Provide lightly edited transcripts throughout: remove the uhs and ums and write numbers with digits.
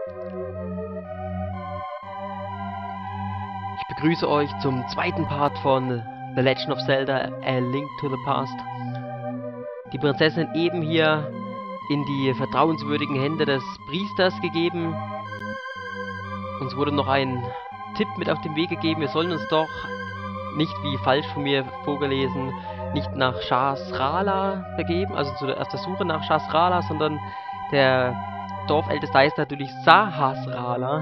Ich begrüße euch zum zweiten Part von The Legend of Zelda: A Link to the Past. Die Prinzessin eben hier in die vertrauenswürdigen Hände des Priesters gegeben. Uns wurde noch ein Tipp mit auf den Weg gegeben, wir sollen uns doch, nicht wie falsch von mir vorgelesen, nicht nach Shasrala begeben, also auf der Suche nach Shasrala, sondern der Dorfälteste heißt natürlich Sahasrala.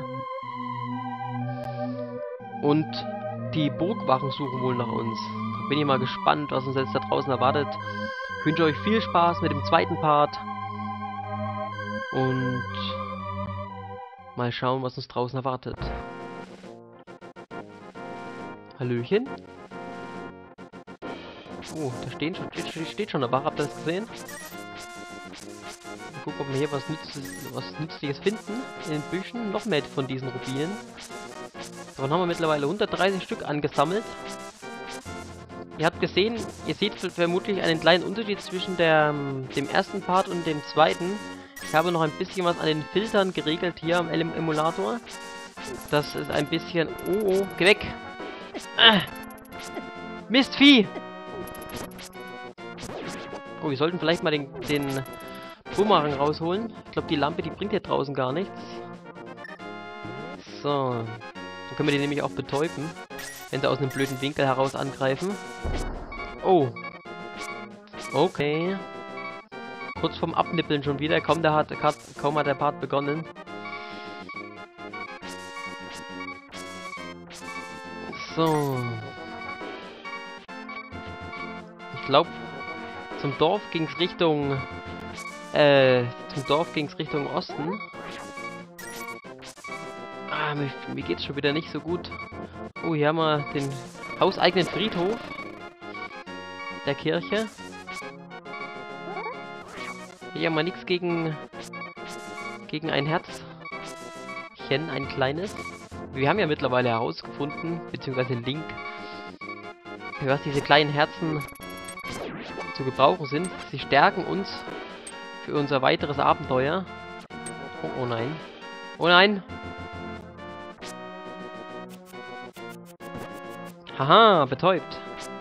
Und die Burgwachen suchen wohl nach uns. Da bin ich mal gespannt, was uns jetzt da draußen erwartet. Ich wünsche euch viel Spaß mit dem zweiten Part. Und mal schauen, was uns draußen erwartet. Hallöchen. Oh, da steht schon eine Wache. Habt ihr das gesehen? Mal gucken, ob wir hier was Nützliches finden. In den Büschen. Noch mehr von diesen Rubinen. Davon haben wir mittlerweile 130 Stück angesammelt. Ihr habt gesehen, ihr seht vermutlich einen kleinen Unterschied zwischen dem ersten Part und dem zweiten. Ich habe noch ein bisschen was an den Filtern geregelt hier am Emulator. Das ist ein bisschen... Oh, geh weg! Mistvieh! Oh, wir sollten vielleicht mal den Bumerang rausholen. Ich glaube, die Lampe, die bringt hier draußen gar nichts. So. Dann können wir die nämlich auch betäuben, wenn sie aus einem blöden Winkel heraus angreifen. Oh. Okay. Kurz vorm Abnippeln schon wieder. Kaum hat der Part begonnen. So. Ich glaube, zum Dorf ging es Richtung Osten. Ah, mir geht's schon wieder nicht so gut. Oh, hier haben wir den hauseigenen Friedhof der Kirche. Hier haben wir nichts gegen ein Herzchen, ein kleines. Wir haben ja mittlerweile herausgefunden, beziehungsweise Link, für was diese kleinen Herzen zu gebrauchen sind. Sie stärken uns für unser weiteres Abenteuer. Oh nein. Oh nein! Haha, betäubt.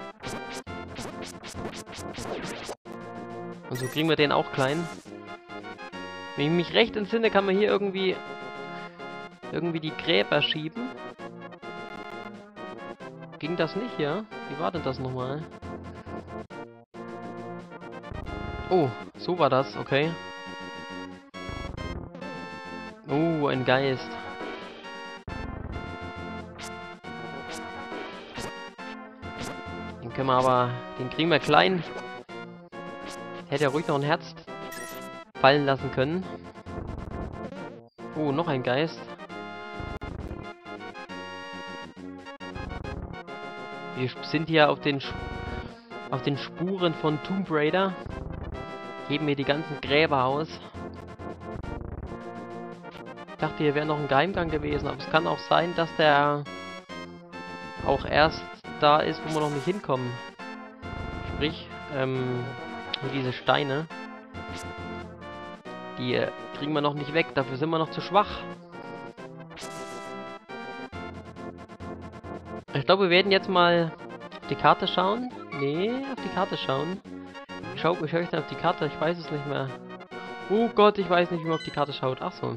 Und so kriegen wir den auch klein. Wenn ich mich recht entsinne, kann man hier irgendwie die Gräber schieben. Ging das nicht, ja? Wie war denn das nochmal? Oh, so war das, okay. Oh, ein Geist. Den kriegen wir klein. Hätte ja ruhig noch ein Herz fallen lassen können. Oh, noch ein Geist. Wir sind hier auf den Spuren von Tomb Raider. Heben hier die ganzen Gräber aus. Ich dachte, hier wäre noch ein Geheimgang gewesen, aber es kann auch sein, dass der auch erst da ist, wo wir noch nicht hinkommen. Sprich, diese Steine, die kriegen wir noch nicht weg, dafür sind wir noch zu schwach. Ich glaube, wir werden jetzt mal auf die Karte schauen. Nee, auf die Karte schauen. Ich höre euch dann auf die Karte, ich weiß es nicht mehr. Oh Gott, ich weiß nicht, wie man auf die Karte schaut. Ach so.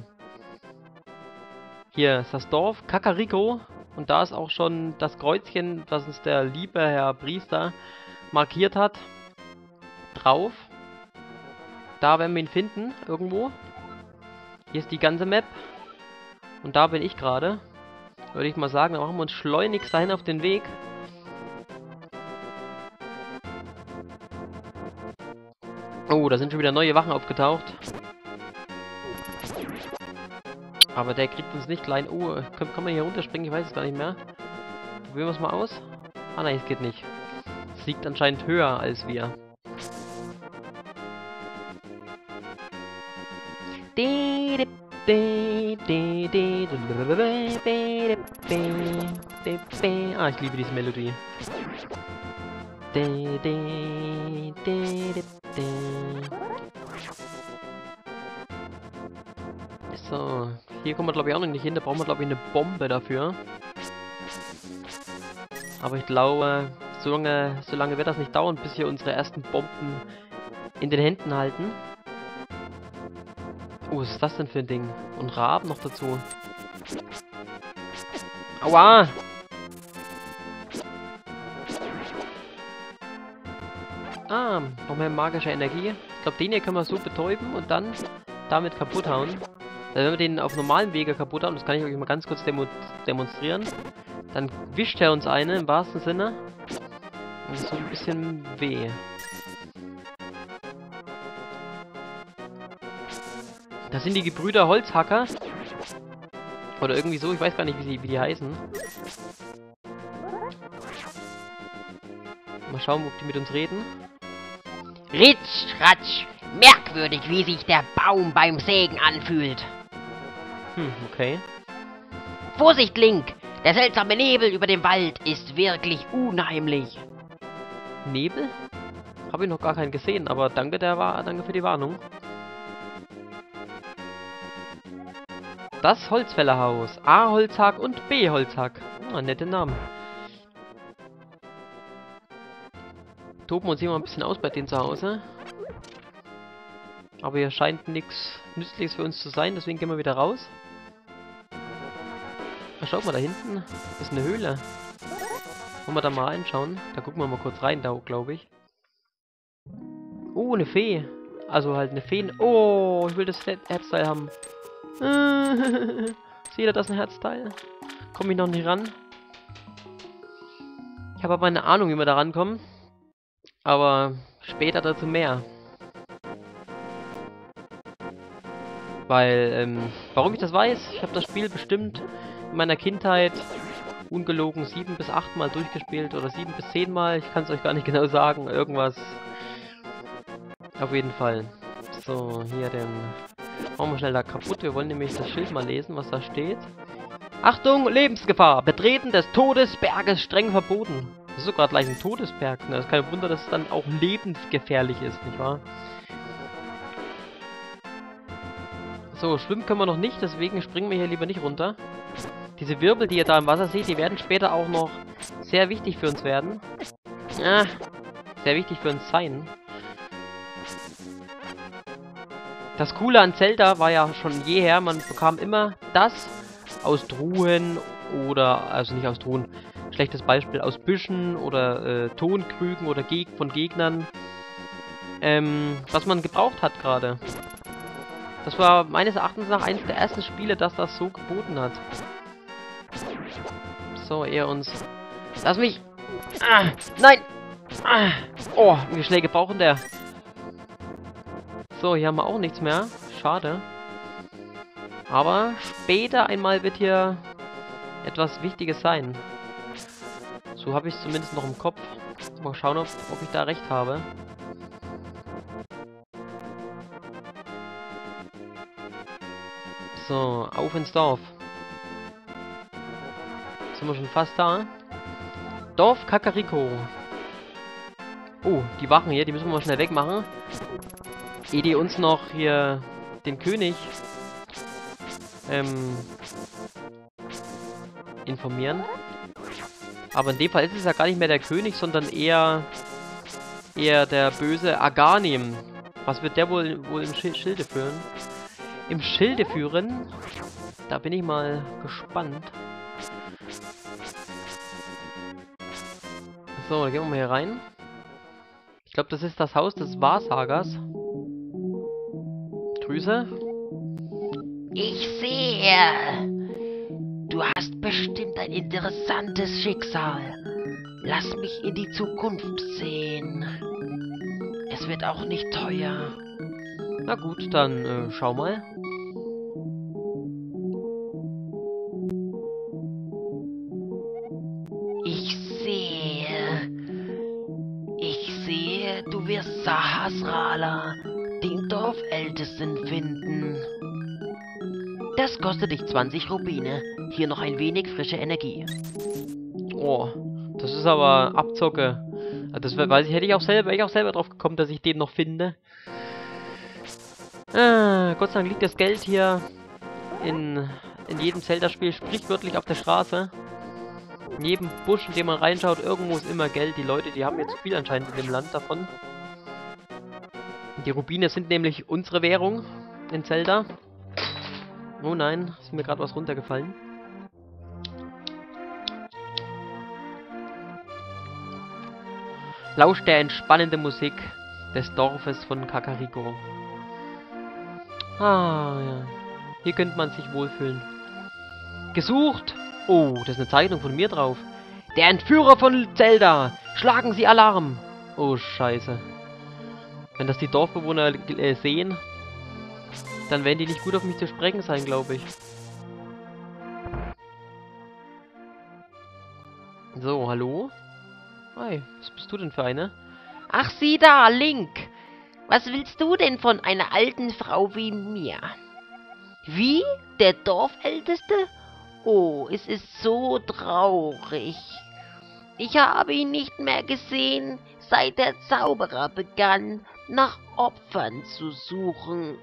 Hier ist das Dorf Kakariko. Und da ist auch schon das Kreuzchen, das uns der liebe Herr Priester markiert hat, drauf. Da werden wir ihn finden, irgendwo. Hier ist die ganze Map. Und da bin ich gerade. Würde ich mal sagen, dann machen wir uns schleunigst dahin auf den Weg. Oh, da sind schon wieder neue Wachen aufgetaucht. Aber der kriegt uns nicht klein. Oh, kann man hier runterspringen? Ich weiß es gar nicht mehr. Probieren wir es mal aus. Ah nein, es geht nicht. Es liegt anscheinend höher als wir. Ah, ich liebe diese Melodie. So, Hier kommen wir, glaube ich, auch noch nicht hin. Da brauchen wir, glaube ich, eine Bombe dafür. Aber ich glaube, solange wird das nicht dauern, bis wir unsere ersten Bomben in den Händen halten. Oh, was ist das denn für ein Ding? Und Raben noch dazu. Aua! Ah, noch mehr magische Energie. Ich glaube, den hier können wir so betäuben und dann damit kaputt hauen. Wenn wir den auf normalem Wege kaputt hauen, das kann ich euch mal ganz kurz demonstrieren, dann wischt er uns eine, im wahrsten Sinne. Und das tut ein bisschen weh. Das sind die Gebrüder Holzhacker. Oder irgendwie so, ich weiß gar nicht, wie die heißen. Mal schauen, ob die mit uns reden. Ritsch, ratsch, merkwürdig, wie sich der Baum beim Sägen anfühlt. Okay. Vorsicht, Link! Der seltsame Nebel über dem Wald ist wirklich unheimlich. Nebel? Habe ich noch gar keinen gesehen, aber danke für die Warnung. Das Holzfällerhaus. A. Holzhack und B. Holzhack. Ah, nette Namen. Toben uns hier mal ein bisschen aus bei denen zu Hause. Aber hier scheint nichts Nützliches für uns zu sein, deswegen gehen wir wieder raus. Ach, schaut mal, da hinten ist eine Höhle. Wollen wir da mal reinschauen? Da gucken wir mal kurz rein, da glaube ich. Oh, eine Fee. Also halt eine Fee. Oh, ich will das Herzteil haben. Seht ihr, das ist ein Herzteil? Komme ich noch nicht ran? Ich habe aber eine Ahnung, wie wir da rankommen. Aber später dazu mehr. Weil, warum ich das weiß? Ich habe das Spiel bestimmt in meiner Kindheit ungelogen 7 bis 8 Mal durchgespielt. Oder 7 bis 10 Mal. Ich kann es euch gar nicht genau sagen. Irgendwas. Auf jeden Fall. So, hier den... Machen wir schnell da kaputt. Wir wollen nämlich das Schild mal lesen, was da steht. Achtung, Lebensgefahr! Betreten des Todesberges streng verboten. Das ist sogar gleich ein Todesberg. Ne? Das ist kein Wunder, dass es dann auch lebensgefährlich ist, nicht wahr? So, schwimmen können wir noch nicht, deswegen springen wir hier lieber nicht runter. Diese Wirbel, die ihr da im Wasser seht, die werden später auch noch sehr wichtig für uns werden. Ja, sehr wichtig für uns sein. Das Coole an Zelda war ja schon jeher, man bekam immer das aus Truhen oder, also nicht aus Truhen, schlechtes Beispiel, aus Büschen oder Tonkrügen oder von Gegnern, was man gebraucht hat gerade. Das war meines Erachtens nach eines der ersten Spiele, das das so geboten hat. So, er uns... Lass mich... Ah, nein! Ah, oh, wie viele Schläge brauchen der? So, hier haben wir auch nichts mehr. Schade. Aber später einmal wird hier etwas Wichtiges sein. So habe ich es zumindest noch im Kopf. Mal schauen, ob ich da recht habe. So, auf ins Dorf. Sind wir schon fast da? Dorf Kakariko. Oh, die Wachen hier, die müssen wir mal schnell wegmachen. Ehe die uns noch hier den König informieren. Aber in dem Fall ist es ja gar nicht mehr der König, sondern eher der böse Aganim. Was wird der wohl im Schilde führen? Im Schilde führen? Da bin ich mal gespannt. So, dann gehen wir mal hier rein. Ich glaube, das ist das Haus des Wahrsagers. Grüße. Ich sehe. Du hast bestimmt ein interessantes Schicksal. Lass mich in die Zukunft sehen. Es wird auch nicht teuer. Na gut, dann schau mal. Ich sehe, du wirst Sahasrahla, den Dorfältesten, finden. Das kostet dich 20 Rubine. Hier noch ein wenig frische Energie. Oh, das ist aber Abzocke. Das weiß ich, wäre ich auch selber drauf gekommen, dass ich den noch finde. Gott sei Dank liegt das Geld hier in jedem Zelda-Spiel sprichwörtlich auf der Straße. In jedem Busch, in dem man reinschaut, irgendwo ist immer Geld. Die Leute, die haben jetzt zu viel anscheinend in dem Land davon. Die Rubine sind nämlich unsere Währung in Zelda. Oh nein, ist mir gerade was runtergefallen. Lauscht der entspannende Musik des Dorfes von Kakariko. Ah, ja. Hier könnte man sich wohlfühlen. Gesucht! Oh, das ist eine Zeichnung von mir drauf. Der Entführer von Zelda! Schlagen Sie Alarm! Oh, scheiße. Wenn das die Dorfbewohner sehen, dann werden die nicht gut auf mich zu sprechen sein, glaube ich. So, hallo? Hi, was bist du denn für eine? Ach, sieh da, Link. Was willst du denn von einer alten Frau wie mir? Wie? Der Dorfälteste? Oh, es ist so traurig. Ich habe ihn nicht mehr gesehen, seit der Zauberer begann, nach Opfern zu suchen.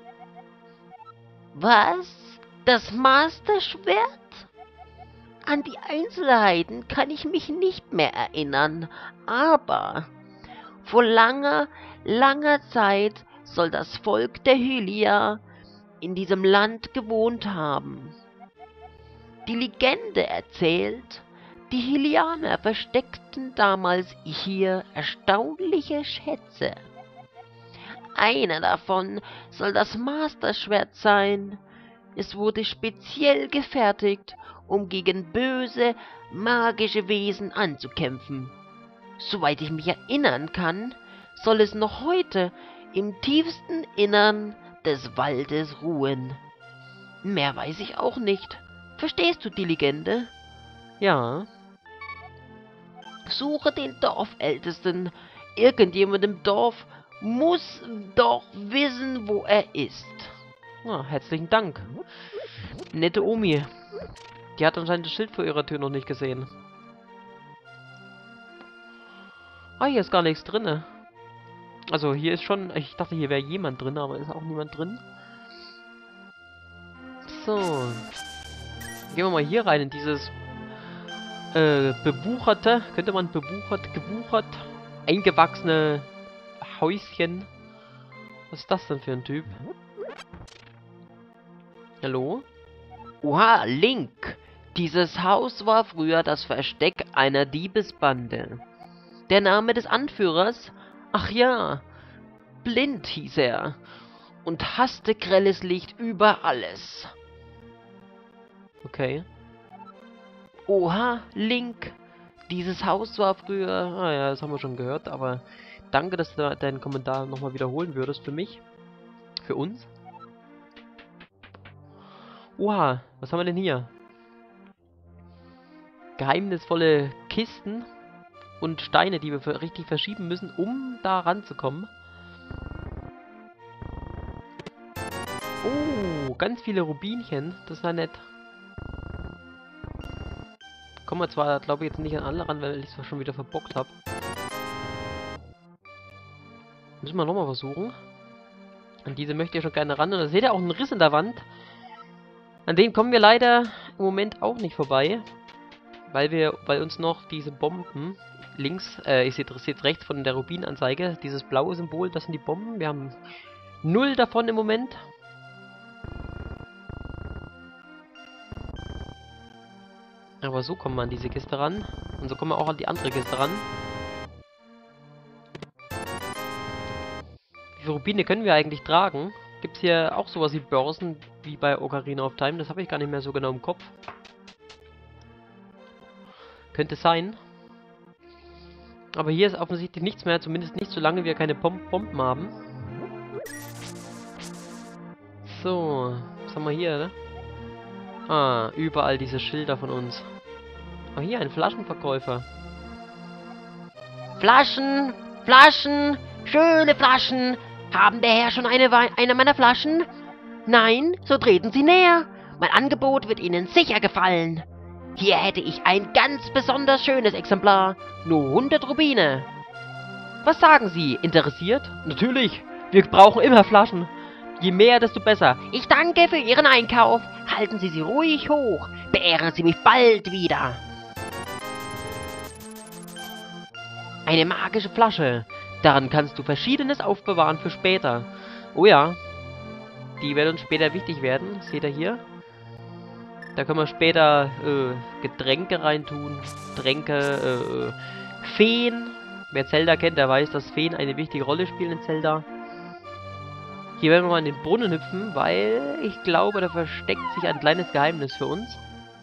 Was? Das Masterschwert? An die Einzelheiten kann ich mich nicht mehr erinnern, aber vor langer, langer Zeit soll das Volk der Hylia in diesem Land gewohnt haben. Die Legende erzählt, die Hylianer versteckten damals hier erstaunliche Schätze. Einer davon soll das Masterschwert sein. Es wurde speziell gefertigt, um gegen böse, magische Wesen anzukämpfen. Soweit ich mich erinnern kann, soll es noch heute im tiefsten Innern des Waldes ruhen. Mehr weiß ich auch nicht. Verstehst du die Legende? Ja. Suche den Dorfältesten. Irgendjemand im Dorf muss doch wissen, wo er ist. Ah, herzlichen Dank. Nette Omi. Die hat anscheinend das Schild vor ihrer Tür noch nicht gesehen. Ah, hier ist gar nichts drin. Also hier ist schon... Ich dachte, hier wäre jemand drin, aber ist auch niemand drin. So. Gehen wir mal hier rein in dieses bewucherte, könnte man gewuchert, eingewachsene Häuschen. Was ist das denn für ein Typ? Hallo? Oha, Link! Dieses Haus war früher das Versteck einer Diebesbande. Der Name des Anführers? Ach ja, Blind hieß er und hasste grelles Licht über alles. Okay. Oha, Link! Dieses Haus war früher... Ah ja, das haben wir schon gehört, aber danke, dass du deinen Kommentar nochmal wiederholen würdest für mich. Für uns. Oha, was haben wir denn hier? Geheimnisvolle Kisten und Steine, die wir richtig verschieben müssen, um da ranzukommen. Oh, ganz viele Rubinchen. Das ist ja nett. Kommen wir zwar, glaube ich, jetzt nicht an alle ran, weil ich es schon wieder verbockt habe. Müssen wir nochmal versuchen. An diese möchte ich schon gerne ran. Und da seht ihr auch einen Riss in der Wand. An den kommen wir leider im Moment auch nicht vorbei. Weil uns noch diese Bomben links, ich sehe jetzt rechts von der Rubinanzeige, dieses blaue Symbol, das sind die Bomben. Wir haben 0 davon im Moment. Aber so kommen wir an diese Kiste ran. Und so kommen wir auch an die andere Kiste ran. Wie viele Rubine können wir eigentlich tragen? Gibt es hier auch sowas wie Börsen wie bei Ocarina of Time? Das habe ich gar nicht mehr so genau im Kopf. Könnte sein. Aber hier ist offensichtlich nichts mehr. Zumindest nicht, solange wir keine Bomben haben. So. Was haben wir hier, ne? Ah, überall diese Schilder von uns. Oh, hier ein Flaschenverkäufer. Flaschen, Flaschen, schöne Flaschen. Haben der Herr schon eine meiner Flaschen? Nein, so treten Sie näher. Mein Angebot wird Ihnen sicher gefallen. Hier hätte ich ein ganz besonders schönes Exemplar. Nur 100 Rubine. Was sagen Sie? Interessiert? Natürlich. Wir brauchen immer Flaschen. Je mehr, desto besser. Ich danke für Ihren Einkauf. Halten Sie sie ruhig hoch. Beehren Sie mich bald wieder. Eine magische Flasche. Daran kannst du Verschiedenes aufbewahren für später. Oh ja. Die werden uns später wichtig werden. Seht ihr hier? Da können wir später Getränke reintun. Tränke, Feen. Wer Zelda kennt, der weiß, dass Feen eine wichtige Rolle spielen in Zelda. Hier werden wir mal in den Brunnen hüpfen, weil ich glaube, da versteckt sich ein kleines Geheimnis für uns.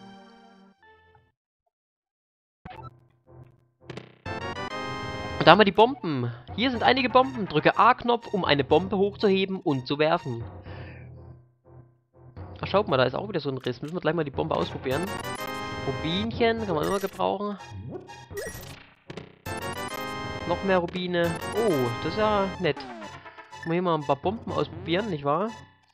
Und da haben wir die Bomben. Hier sind einige Bomben. Drücke A-Knopf, um eine Bombe hochzuheben und zu werfen. Ach, schaut mal, da ist auch wieder so ein Riss. Müssen wir gleich mal die Bombe ausprobieren. Rubinchen kann man immer gebrauchen. Noch mehr Rubine. Oh, das ist ja nett. Können wir hier mal ein paar Bomben ausprobieren, nicht wahr?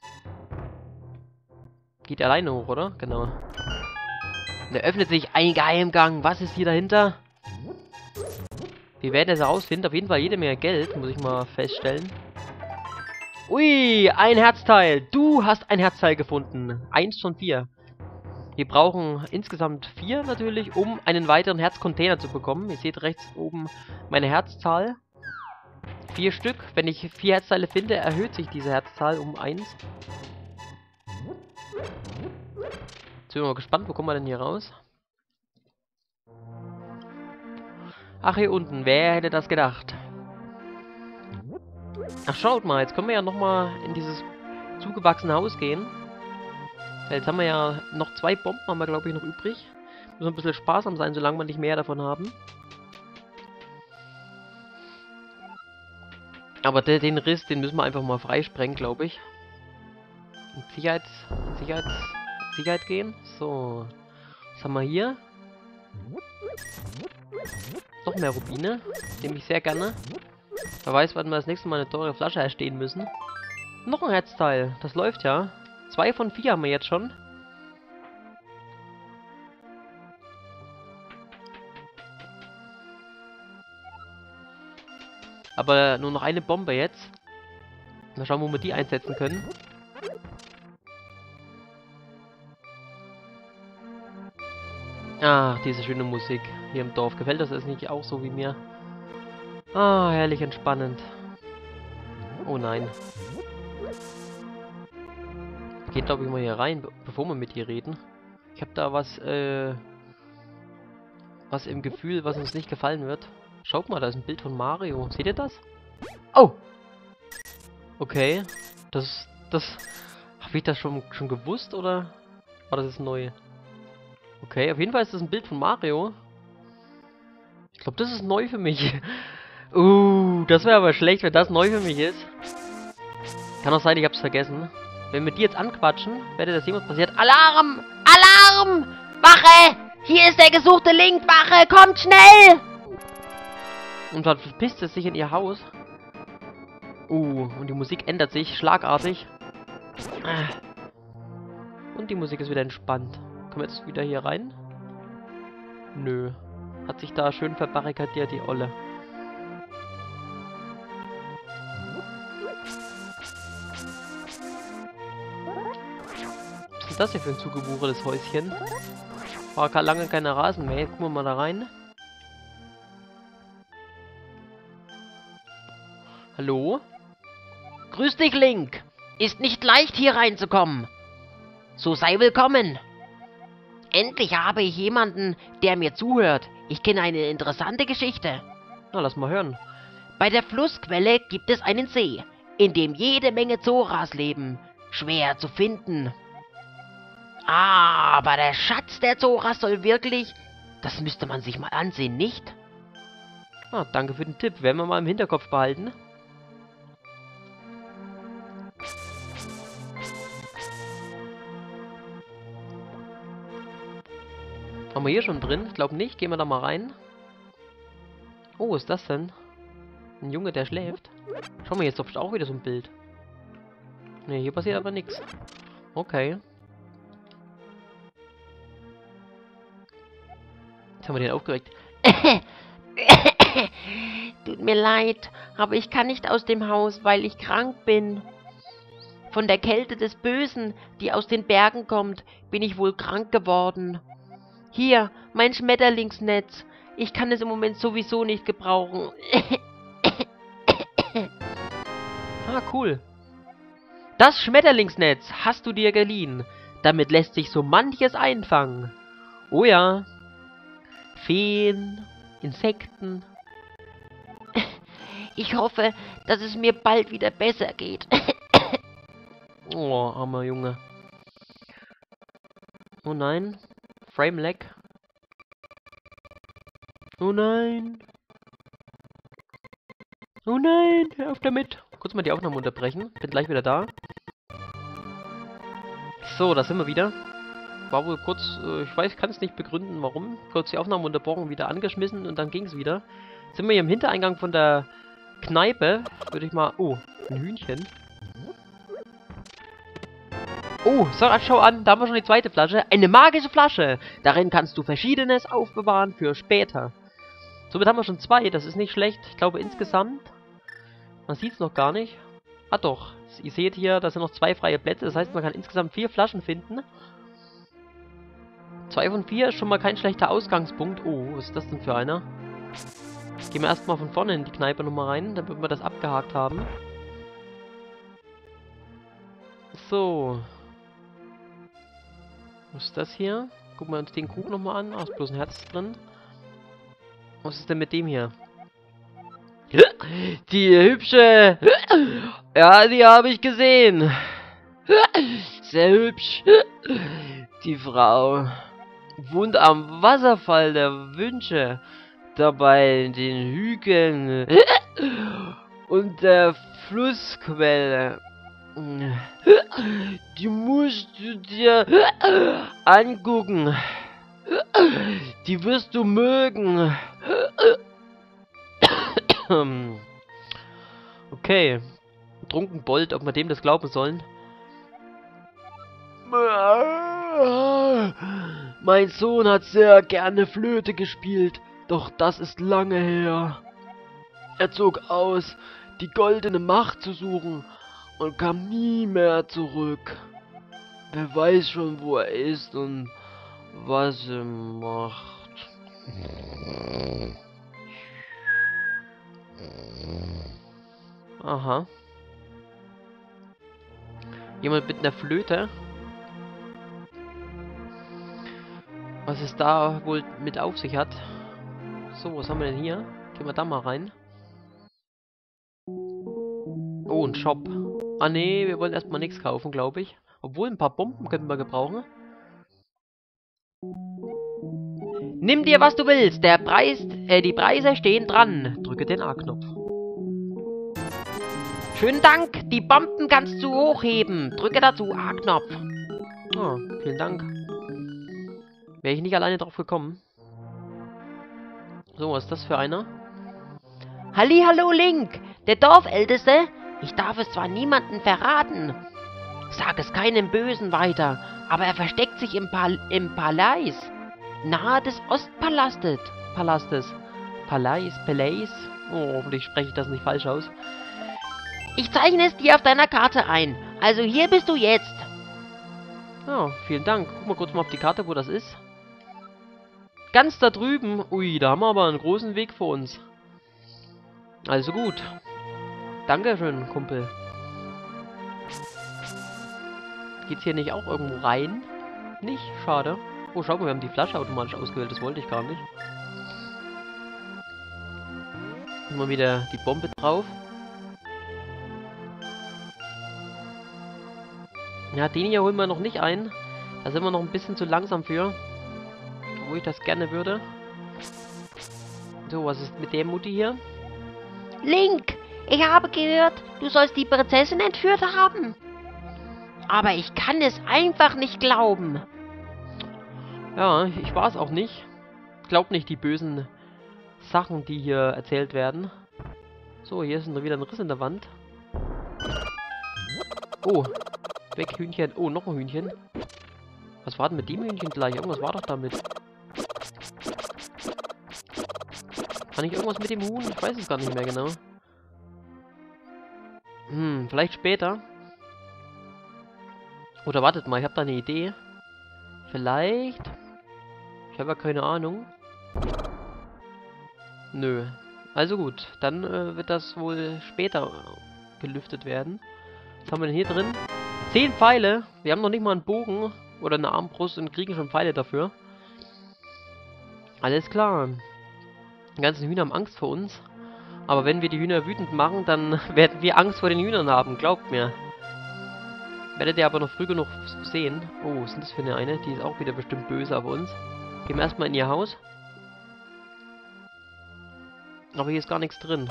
Geht alleine hoch, oder? Genau. Da öffnet sich ein Geheimgang. Was ist hier dahinter? Wir werden es herausfinden. Auf jeden Fall jede Menge Geld, muss ich mal feststellen. Ui, ein Herzteil. Du hast ein Herzteil gefunden. 1 von 4. Wir brauchen insgesamt 4 natürlich, um einen weiteren Herzcontainer zu bekommen. Ihr seht rechts oben meine Herzzahl. 4 Stück. Wenn ich 4 Herzteile finde, erhöht sich diese Herzzahl um 1. Jetzt bin ich mal gespannt, wo kommen wir denn hier raus? Ach, hier unten. Wer hätte das gedacht? Ach, schaut mal. Jetzt können wir ja nochmal in dieses zugewachsene Haus gehen. Jetzt haben wir ja noch 2 Bomben, haben wir glaube ich noch übrig. Muss ein bisschen sparsam sein, solange wir nicht mehr davon haben. Aber den Riss, den müssen wir einfach mal freisprengen, glaube ich. In Sicherheit gehen. So. Was haben wir hier? Noch mehr Rubine. Nehme ich sehr gerne. Wer weiß, wann wir das nächste Mal eine teure Flasche erstehen müssen. Noch ein Herzteil. Das läuft ja. 2 von 4 haben wir jetzt schon. Aber nur noch eine Bombe jetzt. Mal schauen, wo wir die einsetzen können. Ach, diese schöne Musik hier im Dorf. Gefällt das nicht auch so wie mir? Ah, herrlich entspannend. Oh nein. Geht, glaube ich, mal hier rein, bevor wir mit ihr reden. Ich habe da was im Gefühl, was uns nicht gefallen wird. Schaut mal, da ist ein Bild von Mario. Seht ihr das? Oh! Okay. Habe ich das schon gewusst, oder war das jetzt neu? Okay, auf jeden Fall ist das ein Bild von Mario. Ich glaube, das ist neu für mich. Das wäre aber schlecht, wenn das neu für mich ist. Kann auch sein, ich habe es vergessen. Wenn wir die jetzt anquatschen, werde das sehen, was passiert. Alarm! Alarm! Wache! Hier ist der gesuchte Link! Wache! Kommt schnell! Und dann verpisst es sich in ihr Haus. Und die Musik ändert sich schlagartig. Und die Musik ist wieder entspannt. Kommen wir jetzt wieder hier rein? Nö. Hat sich da schön verbarrikadiert, die Olle. Was ist das hier für ein zugewuchertes Häuschen? War gar lange keine Rasenmäher. Gucken wir mal da rein. Hallo? Grüß dich, Link! Ist nicht leicht, hier reinzukommen. So sei willkommen. Endlich habe ich jemanden, der mir zuhört. Ich kenne eine interessante Geschichte. Na, lass mal hören. Bei der Flussquelle gibt es einen See, in dem jede Menge Zoras leben. Schwer zu finden. Aber der Schatz der Zoras soll wirklich... Das müsste man sich mal ansehen, nicht? Ah, danke für den Tipp. Werden wir mal im Hinterkopf behalten. Haben wir hier schon drin? Ich glaube nicht. Gehen wir da mal rein. Oh, was ist das denn? Ein Junge, der schläft. Schau mal, jetzt ist auch wieder so ein Bild. Ne, hier passiert aber nichts. Okay. Jetzt haben wir den aufgeweckt. Tut mir leid, aber ich kann nicht aus dem Haus, weil ich krank bin. Von der Kälte des Bösen, die aus den Bergen kommt, bin ich wohl krank geworden. Hier, mein Schmetterlingsnetz. Ich kann es im Moment sowieso nicht gebrauchen. Ah, cool. Das Schmetterlingsnetz hast du dir geliehen. Damit lässt sich so manches einfangen. Oh ja. Feen, Insekten. Ich hoffe, dass es mir bald wieder besser geht. Oh, armer Junge. Oh nein. Frame Lag. Oh nein. Oh nein, hör auf damit. Kurz mal die Aufnahme unterbrechen. Bin gleich wieder da. So, da sind wir wieder. War wohl kurz, ich weiß, kann es nicht begründen, warum. Kurz die Aufnahme unterbrochen, wieder angeschmissen und dann ging es wieder. Jetzt sind wir hier im Hintereingang von der Kneipe. Würde ich mal... Oh, ein Hühnchen. Oh, so, schau an, da haben wir schon die zweite Flasche. Eine magische Flasche. Darin kannst du Verschiedenes aufbewahren für später. Somit haben wir schon 2, das ist nicht schlecht. Ich glaube insgesamt... Man sieht es noch gar nicht. Ah doch, ihr seht hier, da sind noch 2 freie Plätze. Das heißt, man kann insgesamt 4 Flaschen finden. 2 von 4 ist schon mal kein schlechter Ausgangspunkt. Oh, was ist das denn für einer? Gehen wir erstmal von vorne in die Kneipe nochmal rein, damit wir das abgehakt haben. So. Was ist das hier? Gucken wir uns den Krug nochmal an. Ah, ist bloß ein Herz drin. Was ist denn mit dem hier? Die hübsche... Ja, die habe ich gesehen. Sehr hübsch. Die Frau wohnt am Wasserfall der Wünsche. Dabei in den Hügeln und der Flussquelle. Die musst du dir angucken. Die wirst du mögen. Okay. Trunkenbold, ob wir dem das glauben sollen. Mein Sohn hat sehr gerne Flöte gespielt, doch das ist lange her. Er zog aus, die goldene Macht zu suchen und kam nie mehr zurück. Wer weiß schon, wo er ist und was er macht. Aha. Jemand mit einer Flöte. Was es da wohl mit auf sich hat. So, was haben wir denn hier? Gehen wir da mal rein. Oh, ein Shop. Ah nee, wir wollen erstmal nichts kaufen, glaube ich. Obwohl, ein paar Bomben könnten wir gebrauchen. Nimm dir, was du willst. Die Preise stehen dran. Drücke den A-Knopf. Schönen Dank. Die Bomben kannst du hochheben. Drücke dazu A-Knopf. Oh, vielen Dank. Wäre ich nicht alleine drauf gekommen. So, was ist das für einer? Hallihallo, Link. Der Dorfälteste. Ich darf es zwar niemandem verraten. Sag es keinem Bösen weiter. Aber er versteckt sich im Palais. Nahe des Ostpalastes. Palais. Oh, hoffentlich spreche ich das nicht falsch aus. Ich zeichne es dir auf deiner Karte ein. Also hier bist du jetzt. Ja, vielen Dank. Guck mal kurz mal auf die Karte, wo das ist. Ganz da drüben. Ui, da haben wir aber einen großen Weg vor uns. Also gut. Dankeschön, Kumpel. Geht's hier nicht auch irgendwo rein? Nicht? Schade. Oh, schau mal, wir haben die Flasche automatisch ausgewählt. Das wollte ich gar nicht. Immer wieder die Bombe drauf. Ja, den hier holen wir noch nicht ein. Da sind wir noch ein bisschen zu langsam für. Wo ich das gerne würde. So, was ist mit der Mutti hier? Link, ich habe gehört, du sollst die Prinzessin entführt haben. Aber ich kann es einfach nicht glauben. Ja, ich war es auch nicht. Glaub nicht die bösen Sachen, die hier erzählt werden. So, hier ist wieder ein Riss in der Wand. Oh, weg Hühnchen. Oh, noch ein Hühnchen. Was war denn mit dem Hühnchen gleich? Irgendwas war doch damit. Kann ich irgendwas mit dem Huhn? Ich weiß es gar nicht mehr genau. Vielleicht später. Oder wartet mal, ich habe da eine Idee. Vielleicht... Ich habe ja keine Ahnung. Nö. Also gut, dann wird das wohl später gelüftet werden. Was haben wir denn hier drin? 10 Pfeile. Wir haben noch nicht mal einen Bogen oder eine Armbrust und kriegen schon Pfeile dafür. Alles klar. Die ganzen Hühner haben Angst vor uns. Aber wenn wir die Hühner wütend machen, dann werden wir Angst vor den Hühnern haben. Glaubt mir. Werdet ihr aber noch früh genug sehen. Oh, was ist denn das für eine? Die ist auch wieder bestimmt böse auf uns. Gehen wir erstmal in ihr Haus. Aber hier ist gar nichts drin.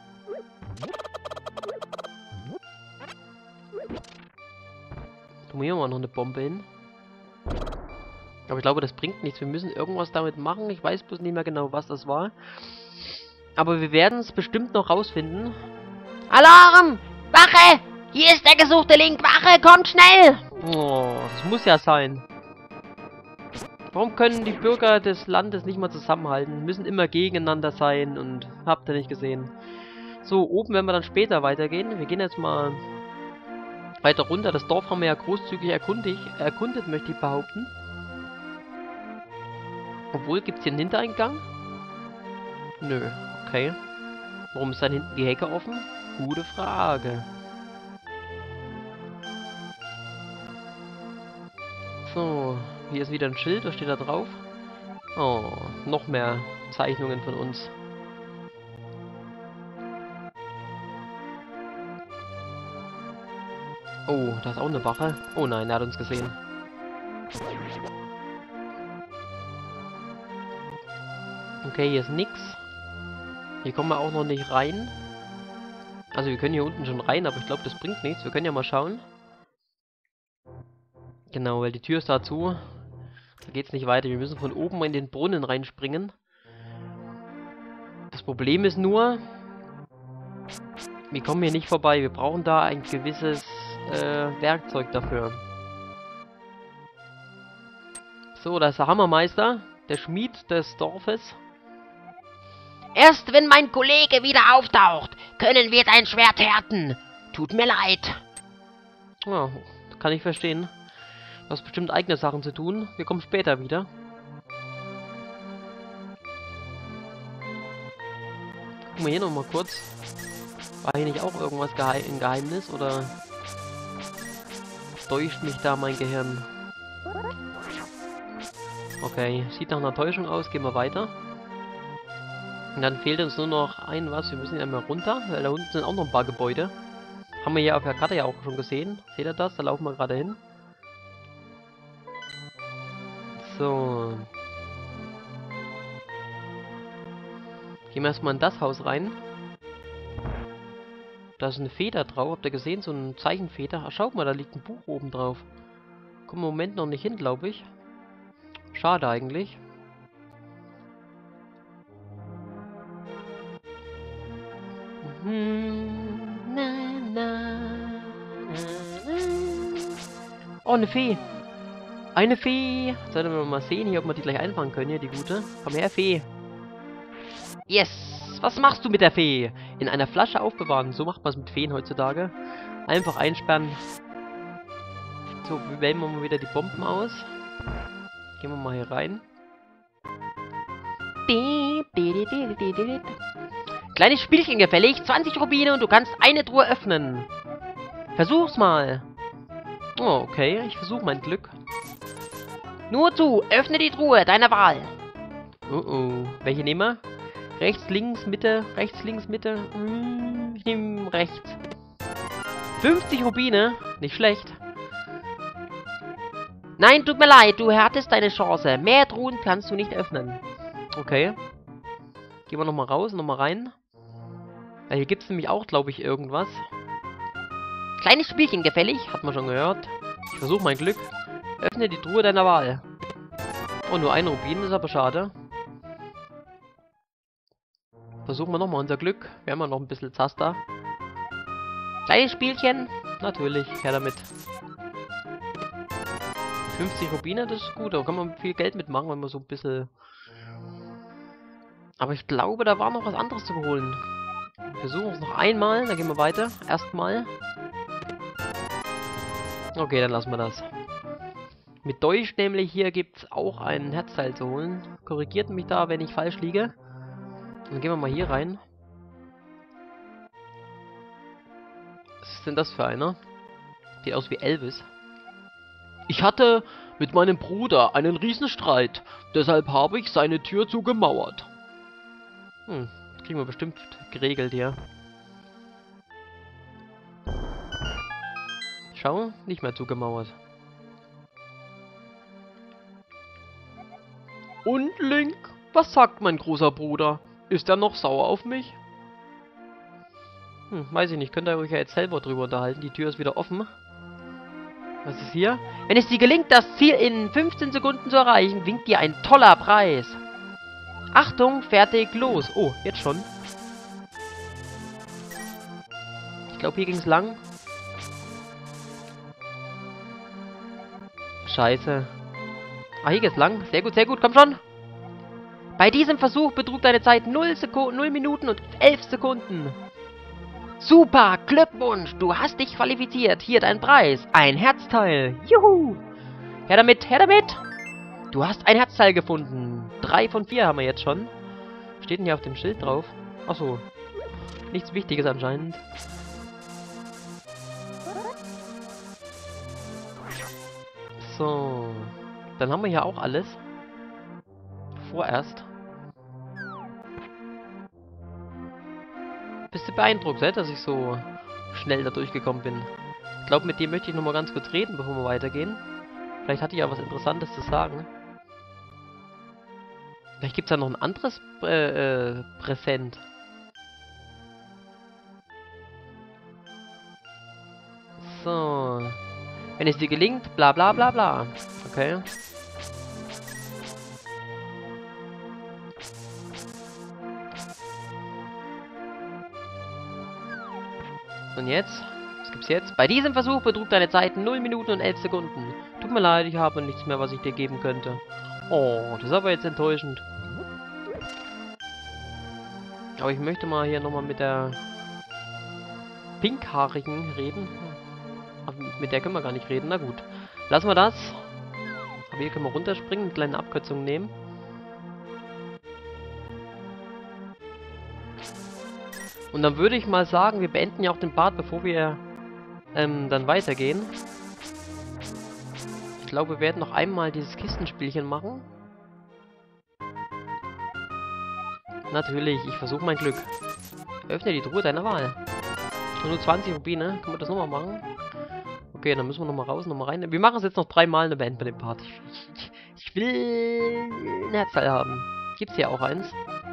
Tun wir hier mal noch eine Bombe hin. Aber ich glaube, das bringt nichts. Wir müssen irgendwas damit machen. Ich weiß bloß nicht mehr genau, was das war. Aber wir werden es bestimmt noch rausfinden. Alarm! Wache! Hier ist der gesuchte Link! Wache, kommt schnell! Oh, das muss ja sein. Warum können die Bürger des Landes nicht mal zusammenhalten? Müssen immer gegeneinander sein und habt ihr nicht gesehen. So, oben werden wir dann später weitergehen. Wir gehen jetzt mal weiter runter. Das Dorf haben wir ja großzügig erkundet, möchte ich behaupten. Obwohl, gibt es hier einen Hintereingang? Nö, okay. Warum ist dann hinten die Hecke offen? Gute Frage. So, hier ist wieder ein Schild, was steht da drauf? Oh, noch mehr Zeichnungen von uns. Oh, da ist auch eine Wache. Oh nein, er hat uns gesehen. Okay, hier ist nix. Hier kommen wir auch noch nicht rein. Also wir können hier unten schon rein, aber ich glaube, das bringt nichts. Wir können ja mal schauen. Genau, weil die Tür ist da zu. Da geht's nicht weiter. Wir müssen von oben in den Brunnen reinspringen. Das Problem ist nur, wir kommen hier nicht vorbei. Wir brauchen da ein gewisses Werkzeug dafür. So, da ist der Hammermeister, der Schmied des Dorfes. Erst wenn mein Kollege wieder auftaucht, können wir dein Schwert härten. Tut mir leid. Ja, kann ich verstehen. Du hast bestimmt eigene Sachen zu tun. Wir kommen später wieder. Gucken wir hier nochmal kurz. War hier nicht auch irgendwas ein Geheimnis? Oder täuscht mich da mein Gehirn? Okay, sieht nach einer Täuschung aus. Gehen wir weiter. Und dann fehlt uns nur noch ein was. Wir müssen hier einmal runter, weil da unten sind auch noch ein paar Gebäude. Haben wir hier auf der Karte ja auch schon gesehen. Seht ihr das? Da laufen wir gerade hin. So. Gehen wir erstmal in das Haus rein. Da ist eine Feder drauf. Habt ihr gesehen? So ein Zeichenfeder. Ach, schaut mal, da liegt ein Buch oben drauf. Kommen wir im Moment noch nicht hin, glaube ich. Schade eigentlich. Oh, eine Fee. Eine Fee. Sollten wir mal sehen hier, ob wir die gleich einfangen können hier, die gute. Komm her, Fee. Yes. Was machst du mit der Fee? In einer Flasche aufbewahren. So macht man es mit Feen heutzutage. Einfach einsperren. So, wählen wir mal wieder die Bomben aus. Gehen wir mal hier rein. Kleines Spielchen gefällig. 20 Rubine und du kannst eine Truhe öffnen. Versuch's mal. Oh, okay. Ich versuche mein Glück. Nur zu. Öffne die Truhe deiner Wahl. Oh, oh. Welche nehmen wir? Rechts, links, Mitte. Rechts, links, Mitte. Ich nehme rechts. 50 Rubine. Nicht schlecht. Nein, tut mir leid. Du hattest deine Chance. Mehr Truhen kannst du nicht öffnen. Okay. Gehen wir nochmal raus, nochmal rein. Ja, hier gibt es nämlich auch, glaube ich, irgendwas. Kleines Spielchen gefällig, hat man schon gehört. Ich versuche mein Glück. Öffne die Truhe deiner Wahl. Oh, nur ein Rubin, ist aber schade. Versuchen wir nochmal unser Glück. Wir haben ja noch ein bisschen Zaster. Kleines Spielchen. Natürlich, her damit. 50 Rubine, das ist gut. Da kann man viel Geld mitmachen, wenn man so ein bisschen... Aber ich glaube, da war noch was anderes zu holen. Wir versuchen es noch einmal, dann gehen wir weiter. Erstmal. Okay, dann lassen wir das. Mit Deutsch nämlich hier gibt es auch ein Herzteil zu holen. Korrigiert mich da, wenn ich falsch liege. Dann gehen wir mal hier rein. Was ist denn das für einer? Sieht aus wie Elvis. Ich hatte mit meinem Bruder einen Riesenstreit. Deshalb habe ich seine Tür zugemauert. Das kriegen wir bestimmt geregelt hier. Schau, nicht mehr zugemauert. Und Link, was sagt mein großer Bruder? Ist er noch sauer auf mich? Weiß ich nicht. Könnt ihr euch ja jetzt selber drüber unterhalten. Die Tür ist wieder offen. Was ist hier? Wenn es dir gelingt, das Ziel in 15 Sekunden zu erreichen, winkt dir ein toller Preis. Achtung, fertig, los. Oh, jetzt schon. Ich glaube, hier ging es lang. Scheiße. Ah, hier geht's lang. Sehr gut, komm schon. Bei diesem Versuch betrug deine Zeit 0 Minuten und 11 Sekunden. Super, Glückwunsch, du hast dich qualifiziert. Hier dein Preis, ein Herzteil. Juhu. Her damit, her damit. Du hast ein Herzteil gefunden. 3 von 4 haben wir jetzt schon. Steht denn hier auf dem Schild drauf? Achso. Nichts Wichtiges anscheinend. So. Dann haben wir hier auch alles. Vorerst. Bist du beeindruckt, dass ich so schnell da durchgekommen bin? Ich glaube, mit dir möchte ich nochmal ganz kurz reden, bevor wir weitergehen. Vielleicht hatte ich ja was Interessantes zu sagen. Vielleicht gibt es ja noch ein anderes Präsent. So. Wenn es dir gelingt, bla bla bla bla. Okay. Und jetzt? Was gibt's jetzt? Bei diesem Versuch betrug deine Zeit 0 Minuten und 11 Sekunden. Tut mir leid, ich habe nichts mehr, was ich dir geben könnte. Oh, das ist aber jetzt enttäuschend. Aber ich möchte mal hier nochmal mit der Pinkhaarigen reden. Aber mit der können wir gar nicht reden. Na gut. Lassen wir das. Aber hier können wir runterspringen, eine kleine Abkürzung nehmen. Und dann würde ich mal sagen, wir beenden ja auch den Part, bevor wir dann weitergehen. Ich glaube, wir werden noch einmal dieses Kistenspielchen machen. Natürlich, ich versuche mein Glück. Öffne die Truhe deiner Wahl. Nur 20 Rubine. Können wir das nochmal machen? Okay, dann müssen wir nochmal raus, nochmal rein. Wir machen es jetzt noch 3 Mal, eine Band bei dem Part. Ich will ein Herzteil haben. Gibt's hier auch eins?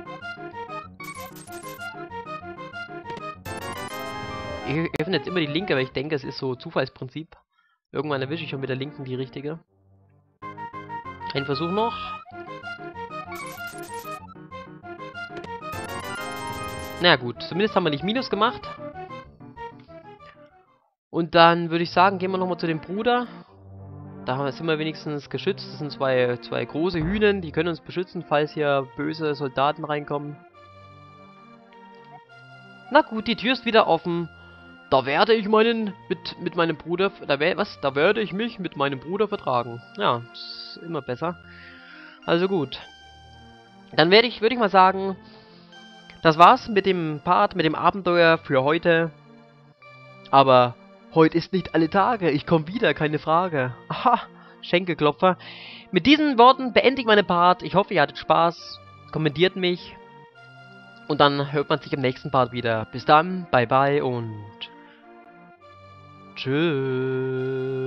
Ich öffne jetzt immer die linke, weil ich denke, es ist so Zufallsprinzip. Irgendwann erwische ich schon mit der linken die richtige. Ein Versuch noch. Na gut, zumindest haben wir nicht Minus gemacht. Und dann würde ich sagen, gehen wir nochmal zu dem Bruder. Da sind wir wenigstens geschützt. Das sind zwei große Hühnen, die können uns beschützen, falls hier böse Soldaten reinkommen. Na gut, die Tür ist wieder offen. Da werde ich mit meinem Bruder... Da werde ich mich mit meinem Bruder vertragen. Ja, ist immer besser. Also gut. Dann würde ich mal sagen, das war's mit dem Part, mit dem Abenteuer für heute. Aber heute ist nicht alle Tage. Ich komme wieder, keine Frage. Aha, Schenkelklopfer. Mit diesen Worten beende ich meinen Part. Ich hoffe, ihr hattet Spaß. Kommentiert mich. Und dann hört man sich im nächsten Part wieder. Bis dann, bye bye und tschüss.